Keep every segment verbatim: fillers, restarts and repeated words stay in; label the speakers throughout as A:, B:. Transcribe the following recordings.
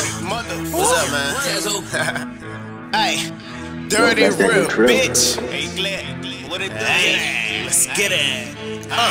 A: What's up, man? Hey, dirty real bitch. Hey, Glad, what it do? Hey, let's get it. Uh,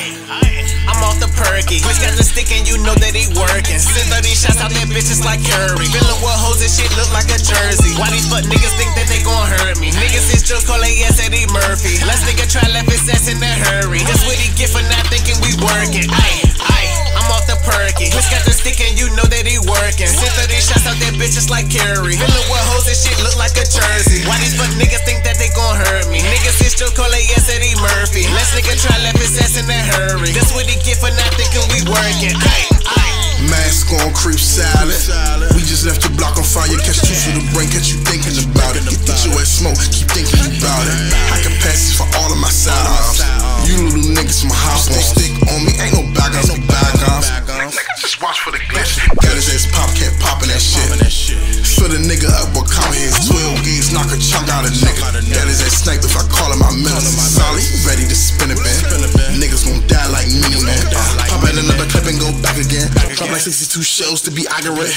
A: I'm off the perky. Bitch got the stick and you know that he working. Send thirty shots out that bitch just like Curry. Feeling what hoes and shit look like a jersey. Why these fuck niggas think that they gon' hurt me? Niggas is just call they ass Eddie Murphy. Let's nigga try left his ass in a hurry. That's what he get for not thinking we working. Ay, ay, I'm off the perky. Bitch got the stick and you know that he working. Send thirty shots out that bitch just like Curry. Feeling what hoes and shit look like a jersey. Why these fuck niggas think that they gon' hurt me? Niggas is just call they ass Eddie Murphy. Let's nigga try left his ass in a hurry. That's what he get for not thinking we working. Ay, ay.
B: Mask on, creep silent. We just left your block on fire. Catch two to the brain, catch you thinking about it. Get your ass smoke, keep thinking about it. I can pass it for all of my sidearms. You little niggas from my house won't stick on me. Ain't no bygones, no bygones. Just watch for the glitch. Got his ass pop, can't pop in that shit. Fill the nigga up with cow heads, twelve gauge, knock a chunk out of nigga. Got his ass sniped if I call him my minister. Solid, ready to spin it, man. Niggas gon' die like mini man. Pop at another clip and go back again. Drop like sixty-two shells to be accurate.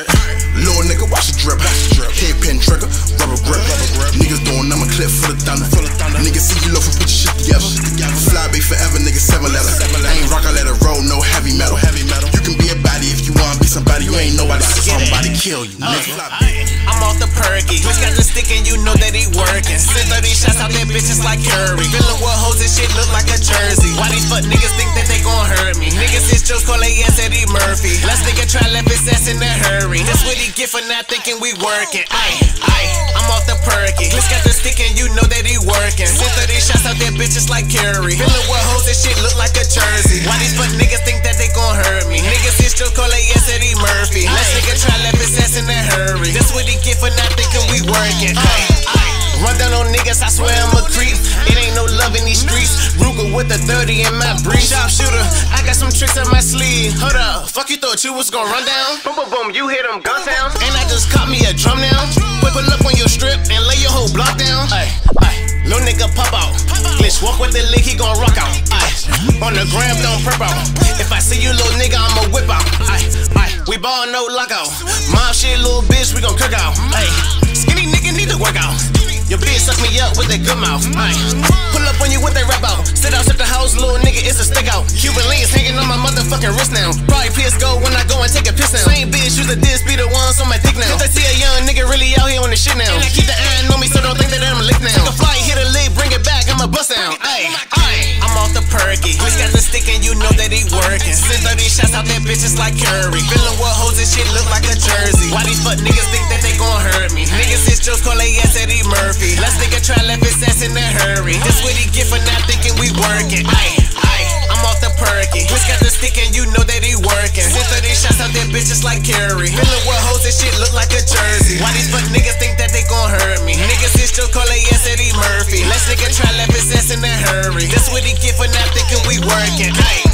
B: Little nigga, watch the drip. Head pin trigger, rubber grip. Niggas doing number clip for the thunder. Niggas see you low for put your shit together. Fly big forever, nigga, seven letter. I ain't rock, I let it roll, no heavy metal. You can be a body if you wanna be somebody. You ain't nobody, so somebody kill you, nigga.
A: I'm off the perky. Bitch got the stick and you know that he working. Send thirty shots out that bitch just like Curry. Feeling what hoes and shit look like a jersey. Why these fuck niggas think that they gon' hurt me? Niggas is just call they ass Eddie Murphy. Let's nigga try left his ass in a hurry. That's what he get for not thinking we working. Ay, ay, I'm off the perky. Bitch got the stick and you know that he working. Send thirty shots out that bitch just like Curry. Feeling what hoes and shit look like a jersey. Why these fuck niggas think that they gon' hurt me? Niggas is just call they ass Eddie Murphy. Let's nigga try left his ass in a hurry. That's what he get for not thinking we working. Ay, ay. Run down on niggas, I swear I'm a creep. It ain't no love in these streets. Ruger with a thirty in my brief. Sharpshooter, I got some tricks up my sleeve. Hold up, fuck you thought you was gon' run down? Boom, boom, boom, you hear them gun sounds? And I just caught me a drum now. Put pull up on your strip and lay your whole block down. Ay, ay, little nigga pop out. Glitch walk with the lick, he gon' rock out. Ay, on the gram, don't prep out. If I see you, little nigga, I'ma whip out. Ay, ay, we ball no lockout. Mom shit, little bitch, we gon' cook out. Ay, skinny nigga need to work out. Your bitch suck me up with that good mouth. Ay, pull up on you with that rap out. Sit outside the house, little nigga, it's a stick out. Cuban links hanging on my motherfucking wrist now. Probably P S go when I go and take a piss now. Same bitch, use a diss, be the ones on my dick now. Cause I see a young nigga really out here on the shit now. And I keep the eye on me, so don't think that I'm lick now. Take a flight, hit a lick, bring it back, I'ma bust down. Ay, ay, I'm off the perky. Bitch got the stick and you know that he working. Send thirty shots out that bitch just like Curry. Feeling what hoes and shit look like a jersey. Why these fuck niggas think that they gon' hurt me? Niggas is just call they ass Eddie Murphy. Let's nigga try left his ass in a hurry. This what he get for not thinking we working. Ay, ay, I'm off the perky. Bitch got the stick and you know that he working. Send thirty shots out that bitch just like Curry. Feeling what hoes and shit look like a jersey. Why these fuck niggas think that they gon' hurt me? Niggas is still call they ass Eddie Murphy. Let's nigga try left his ass in a hurry. This what he get for not thinking we working. Ay.